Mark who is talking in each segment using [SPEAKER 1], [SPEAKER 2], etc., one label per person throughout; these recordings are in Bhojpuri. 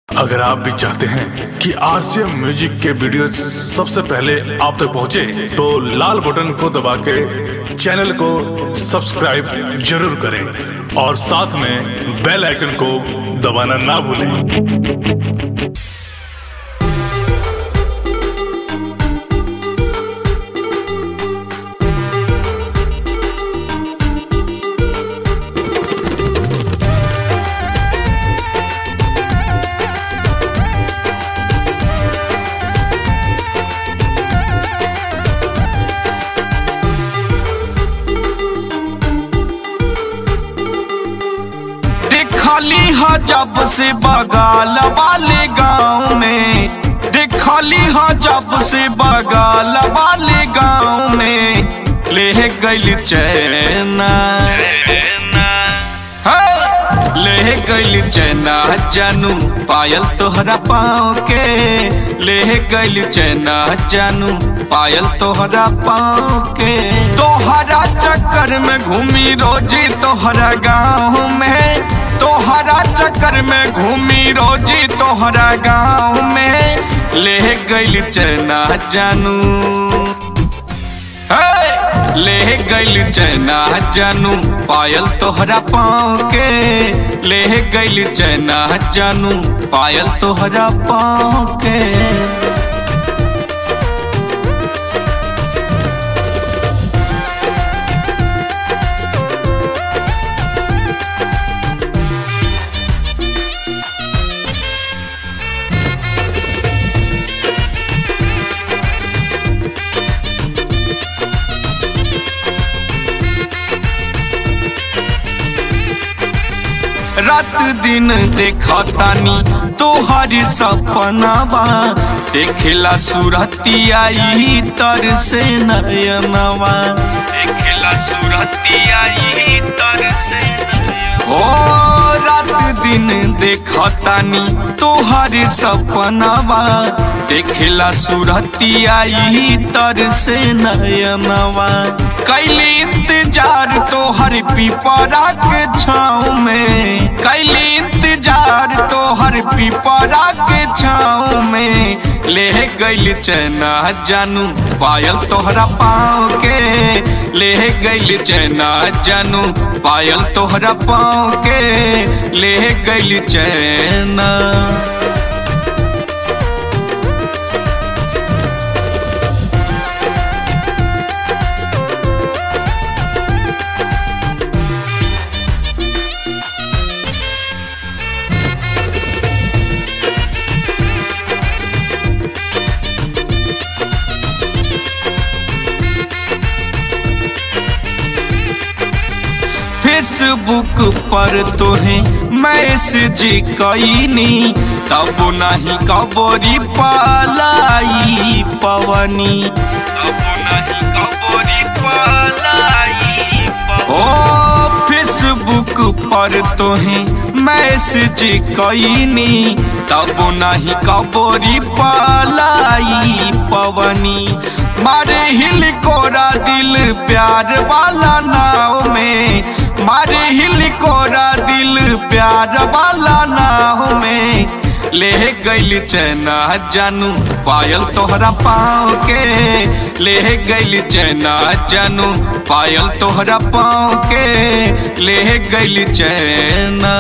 [SPEAKER 1] अगर आप भी चाहते हैं कि आरसीएम म्यूजिक के वीडियो सबसे पहले आप तक पहुंचे, तो लाल बटन को दबा के चैनल को सब्सक्राइब जरूर करें और साथ में बेल आइकन को दबाना ना भूलें।
[SPEAKER 2] देखली हा जब से बगाल वाले गाँव में, देखली हा जब से बगाल वाले गाँव में, ले गइल चैना ले गइल चैना जानू पायल तोहरा पाँव के, ले गइल चैना जानू पायल तोहरा पाँव के। तोहरा चक्कर में घूमी रोजी तोहरा गाँव में, तोहरा चक्कर में घूमी रोजी तोहरा गाँव में, ले गइल चैना जानू ले गइल चैना जानू पायल तोहरा पाँव के, ले गइल चैना जानू पायल तोहरा पाँव के। रात दिन देखा तानी तोहरी सपनावा, देखला सूरतिया तर से नयनवा, देखला सूरतिया तर से हो। रात दिन देखा तानी तोहरी सपनावा, देखला सूरतिया तर से नयनवा। कैली इंतजार तोहर पिपरा के छाँव में, कैली इंतजार तोहर पिपरा के छाँव में, ले गइल चैना जानू पायल तोहरा पाँव के, ले गइल चैना जानू पायल तोहरा पाँव के, ले गइल चैना। फेसबुक पर तोहें मैसेज कईनी, तब नहीं कबरी पालाई पवनी, तब नहीं कबरी पालाई ओ। फेसबुक पर तोहें मैसेज कईनी, तब नहीं कबरी पालाई पवनी। मारे हिल कोरा दिल प्यार वाला नाव में, मारे हिल कोरा दिल प्यार वाला नाव में, ले गइल चैना जानू पायल तोहरा पाँव के, ले गइल चैना जानू पायल तोहरा पाँव के, ले गइल चैना।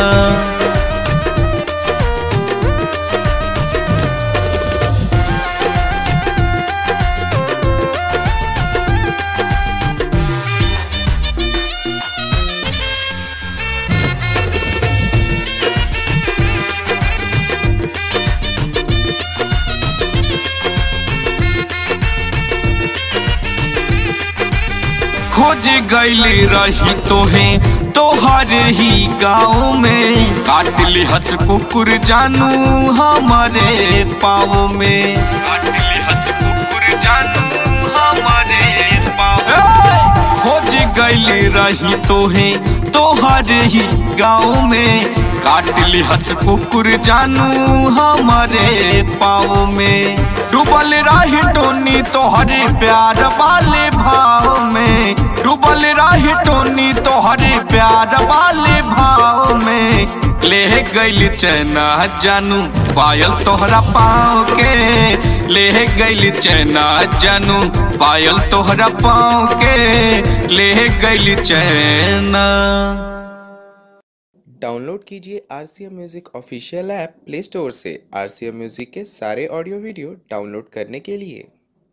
[SPEAKER 2] खोज गइल रही तोहें तोहर ही गाँव में, काट ली हंस कुकुर जानू हमारे पाँव में, काट ली हंस कुकुर जानू हमारे पाँव। खोज गइल रही तोहें तोहर ही गाँव में, काट ली हंस कुकुर जानू हमारे पाँव में। डूबल रही टोनी तोहरे प्यार वाले भाव में, डूबल रही टोनी तोहरे प्यार वाले भाव में, ले गइल चैना जानू पायल तोहरा पाँव के, ले गइल चैना जानू पायल तोहरा पाँव के, ले गइल चैना।
[SPEAKER 3] डाउनलोड कीजिए RCM music official app play store से। RCM म्यूजिक के सारे ऑडियो वीडियो डाउनलोड करने के लिए